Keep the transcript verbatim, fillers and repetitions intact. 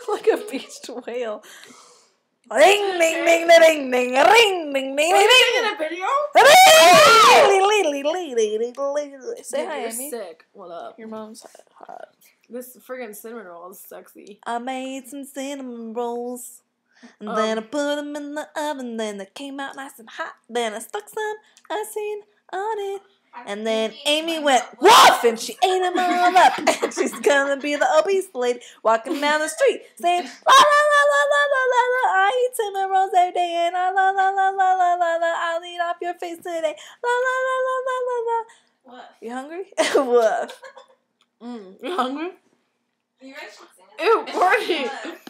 Like a beached whale. Ring, ding, ding, ding, ding, ring, ding, ding, ding. Are you taking a video? Say hi, You're Amy. sick. What up? Your mom's hot. This friggin' cinnamon roll is sexy. I made some cinnamon rolls. And Um, then I put them in the oven. Then they came out nice and hot. Then I stuck some icing on it. And then Amy went woof, and she ate them all up. And she's gonna be the obese lady walking down the street saying la la la la la la la la. I eat cinnamon rolls every day, and I la la la la la la la. I'll eat off your face today. La la la la la la la. What? You hungry? Woof. Mm, you hungry? You ready to sing it? Ew, Courtney.